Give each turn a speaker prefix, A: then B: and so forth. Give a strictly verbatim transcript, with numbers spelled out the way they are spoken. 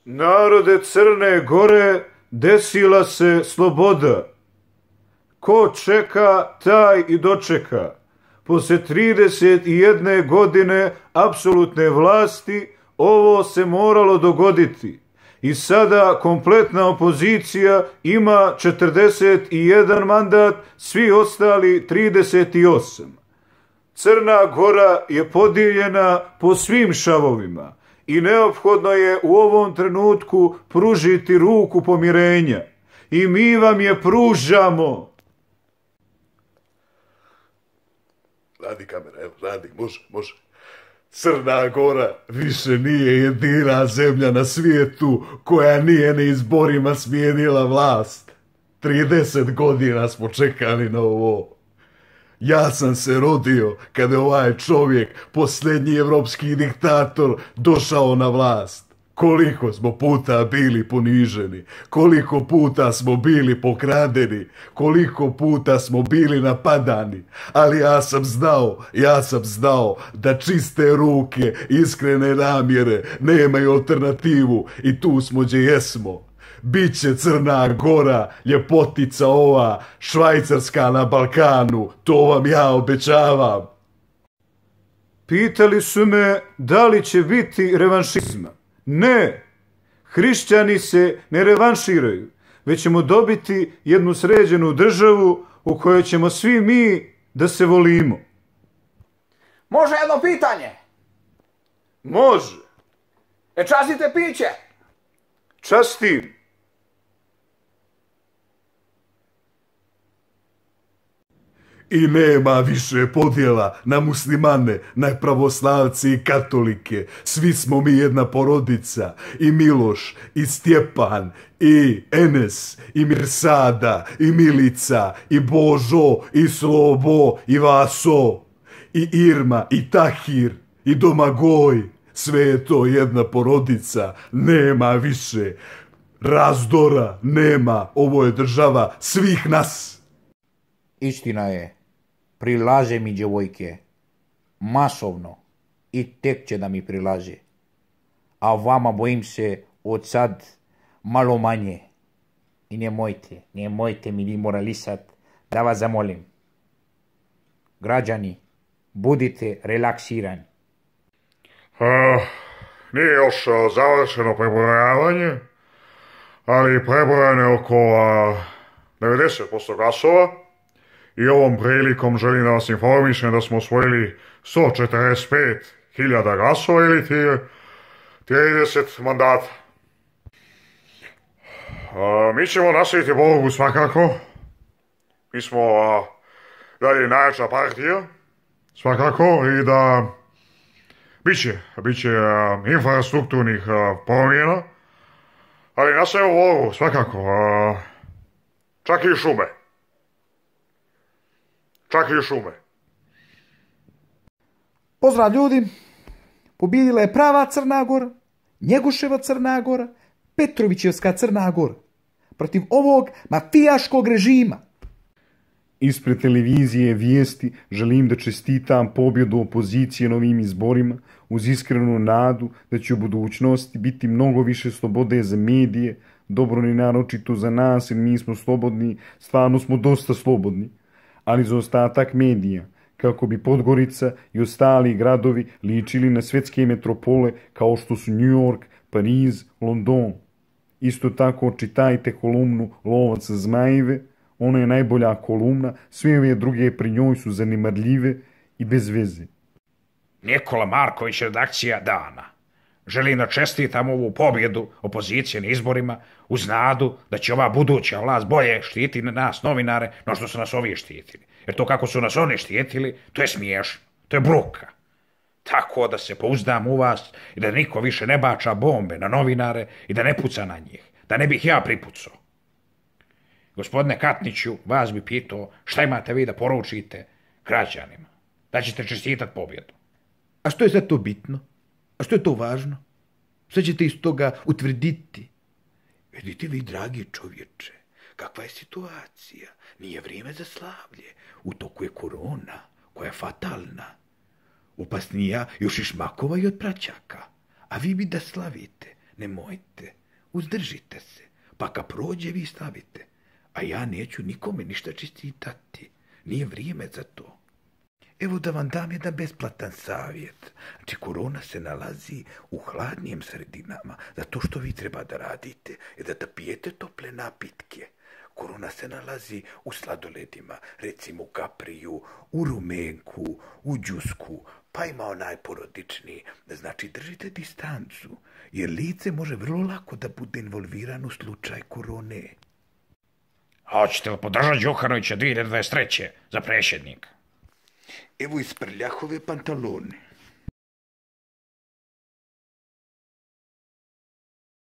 A: Narode Crne Gore, desila se sloboda. Ko čeka, taj i dočeka. Posle trideset jedne godine apsolutne vlasti ovo se moralo dogoditi. I sada kompletna opozicija ima četrdeset jedan mandat, svi ostali trideset osam. Crna Gora je podijeljena po svim šavovima i neophodno je u ovom trenutku pružiti ruku pomirenja. I mi vam je pružamo.
B: Radi kamera, evo, radi, može, može. Crna Gora više nije jedina zemlja na svijetu koja nije na izborima smijenila vlast. trideset godina smo čekali na ovo. Ja sam se rodio kada je ovaj čovjek, posljednji evropski diktator, došao na vlast. Koliko smo puta bili poniženi, koliko puta smo bili pokradeni, koliko puta smo bili napadani, ali ja sam znao, ja sam znao da čiste ruke, iskrene namjere nemaju alternativu i tu smo gdje jesmo. Biće Crna Gora, ljepotica ova, Švajcarska na Balkanu, to vam ja obećavam.
A: Pitali su me da li će biti revanšizma. Ne, hrišćani se ne revanširaju, već ćemo dobiti jednu sređenu državu u kojoj ćemo svi mi da se volimo.
C: Može jedno pitanje?
A: Može.
C: E častite piće?
A: Častim.
B: I nema više podjela na muslimane, na pravoslavce i katolike. Svi smo mi jedna porodica. I Miloš, i Stjepan, i Enes, i Mirsada, i Milica, i Božo, i Slobo, i Vaso, i Irma, i Tahir, i Domagoj. Sve je to jedna porodica. Nema više razdora, nema. Ovo je država svih nas.
C: Istina je, prilaže mi djevojke, masovno, i tek će da mi prilaže. A vama bojim se od sad malo manje. I nemojte, nemojte mi vi moralisat, da vas zamolim. Građani, budite relaksirani.
D: Uh, nije još uh, završeno prebrojavanje, ali prebrojano je oko uh, devedeset posto glasova. I ovom prilikom želim da vas informišem da smo osvojili sto četrdeset pet hiljada glasova ili trideset mandata. Uh, mi ćemo nastaviti borbu svakako. Mi smo uh, dalje najjača partija, svakako, i da biće, biće uh, infrastrukturnih uh, promjena, ali nastavimo borbu svakako, uh, čak i šume. Čak i šume.
E: Pozdrav ljudi, pobjedila je prava Crna Gora, Njegoševa Crna Gora, Petrovićevska Crna Gora, protiv ovog mafijaškog režima.
F: Ispred televizije vijesti želim da čestitam pobjedu opozicije na ovim izborima uz iskrenu nadu da će u budućnosti biti mnogo više slobode za medije, dobro ni naročito za nas jer mi smo slobodni, stvarno smo dosta slobodni, ali za ostatak medija, kako bi Podgorica i ostali gradovi ličili na svjetske metropole kao što su New York, Pariz, London. Isto tako čitajte kolumnu Lovac Zmajeve, ona je najbolja kolumna, sve ove druge pri njoj su zanemarljive i bez veze.
G: Nikola Marković, redakcija Dana. Želim da čestitam ovu pobjedu opozicije na izborima uz nadu da će ova buduća vlast bolje štiti nas novinare no što su nas ovi štitili. Jer to kako su nas oni štitili, to je smiješno, to je bruka. Tako da se pouzdam u vas i da niko više ne bača bombe na novinare i da ne puca na njih, da ne bih ja pripucao. Gospodine Katniću, vas bi pitao šta imate vi da poručite građanima, da ćete čestitati pobjedu.
E: A što je za to bitno? A što je to važno? Šta ćete iz toga utvrditi? Vidite vi, dragi čovječe, kakva je situacija? Nije vrijeme za slavlje. U toku je korona, koja je fatalna. Opasnija još i šmakova i od praćaka. A vi bi da slavite. Nemojte, uzdržite se, pa kad prođe vi stavite. A ja neću nikome ništa čestitati, nije vrijeme za to. Evo da vam dam jedan besplatan savjet. Znači, korona se nalazi u hladnijim sredinama. Zato što vi treba da radite je da da pijete tople napitke. Korona se nalazi u sladoledima, recimo u kapriju, u rumenku, u džusku, pa ima onaj porodični. Znači, držite distancu, jer lice može vrlo lako da bude involvirano u slučaj korone.
G: Hoćete li podržati Đukanovića dvije hiljade dvadeset treće za predsjednika?
E: Evo iz prljahove pantalone.